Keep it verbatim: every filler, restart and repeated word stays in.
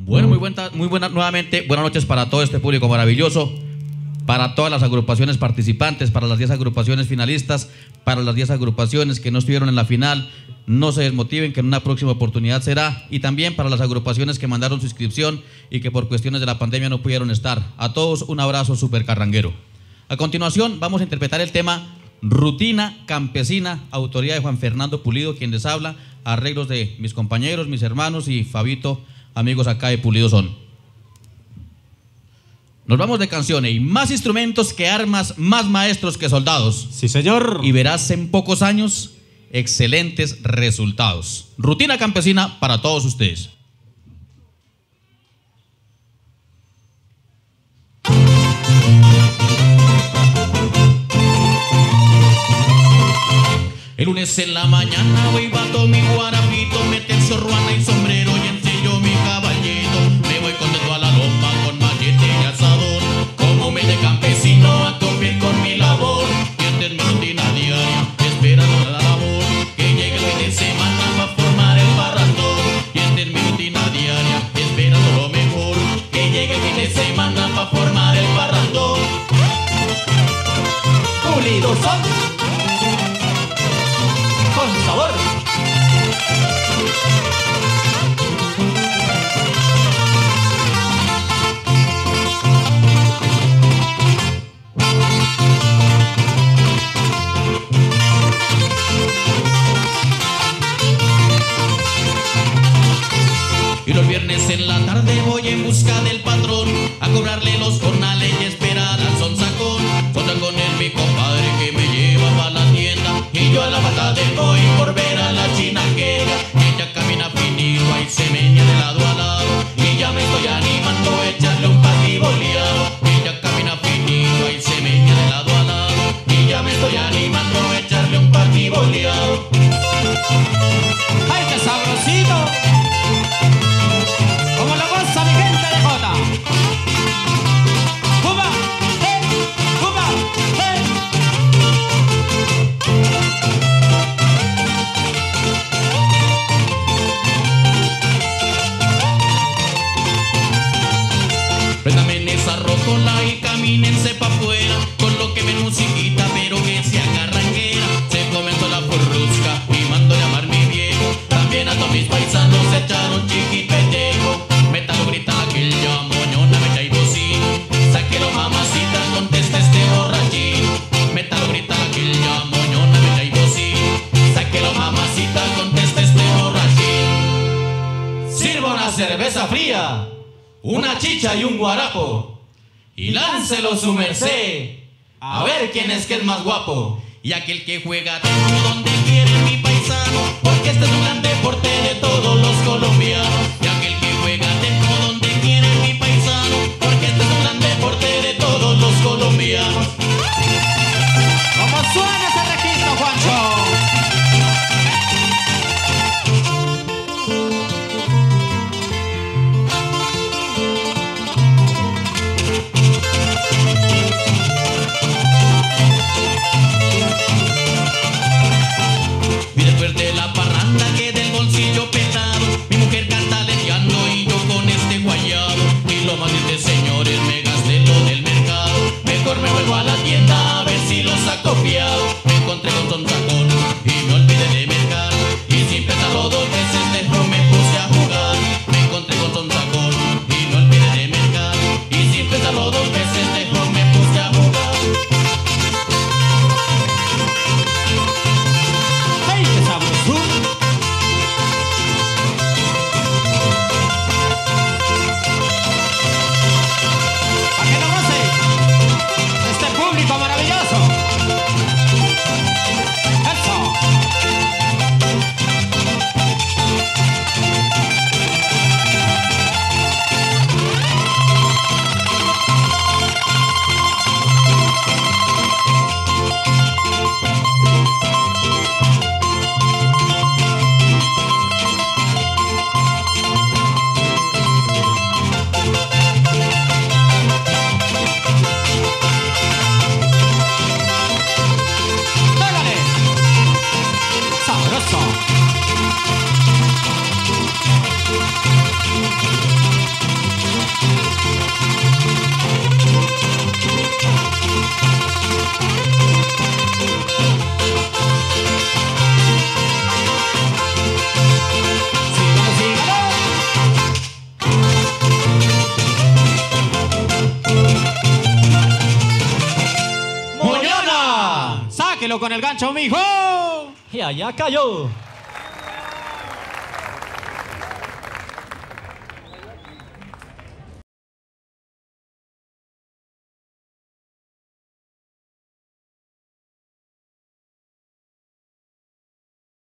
Bueno, muy buena, muy buena, nuevamente, buenas noches para todo este público maravilloso, para todas las agrupaciones participantes, para las diez agrupaciones finalistas, para las diez agrupaciones que no estuvieron en la final, no se desmotiven, que en una próxima oportunidad será, y también para las agrupaciones que mandaron su inscripción y que por cuestiones de la pandemia no pudieron estar. A todos un abrazo súper carranguero. A continuación vamos a interpretar el tema Rutina Campesina, autoría de Juan Fernando Pulido, quien les habla, arreglos de mis compañeros, mis hermanos y Fabito, amigos acá de Pulido son. Nos vamos de canciones y más instrumentos que armas, más maestros que soldados. Sí, señor. Y verás en pocos años excelentes resultados. Rutina Campesina para todos ustedes. El lunes en la mañana voy bato mi guarapito, me tercio ruana y sombrero y ensillo mi caballito. Me voy contento a la loma con machete y asador, como me de campesino a cumplir con mi labor. Y esta es mi rutina diaria, esperando la labor, que llegue el fin de semana para formar el barrandón. Y esta es mi rutina diaria, esperando lo mejor, que llegue el fin de semana para formar el barrandón. Pulido son con sabor. Y los viernes en la tarde voy en busca del patrón, a cobrarle los jornales y esperar al sonsacón. Sonsa con él mi compadre que me lleva pa' la tienda, y yo a la batalla voy por ver a la chinaquera. Ella camina finito, ahí se meña de lado a lado, y ya me estoy animando a echarle un patiboleado. Ella camina finito, ahí se meña de lado a lado, y ya me estoy animando a echarle un patiboleado. ¡Ay, qué sabrosito! Como la goza mi gente de Jota. ¡Cuba! ¡Eh! ¡Cuba! ¡Eh! Préndame en esa rocola y camínense pa' afuera, colóqueme musiquita pero que sea carranguera. Se comenzó la furrusca y mando llamar mi viejo, también a todos mis paisanos se echaron chiquito y llego. Métalo, grita aquel yo, moñona, me caigo sí. Sáquelo, mamacita, contesta este borrachín. Métalo, grita aquel yo, moñona, me caigo sí. Sáquelo, mamacita, contesta este borrachín. Sirva una cerveza fría, una chicha y un guarapo, y láncelo su merced, a ver quién es que es más guapo. Y aquel que juega dentro donde quiere mi paisano, porque este es un gran deporte de todos los colombianos. Y aquel que juega dentro donde quiere mi paisano, porque este es un gran deporte de todos los colombianos. ¿Cómo suena ese registro, Juancho? Y después de la parranda que del bolsillo pesado, mi mujer canta Sáquelo con el gancho, mijo. Y allá cayó.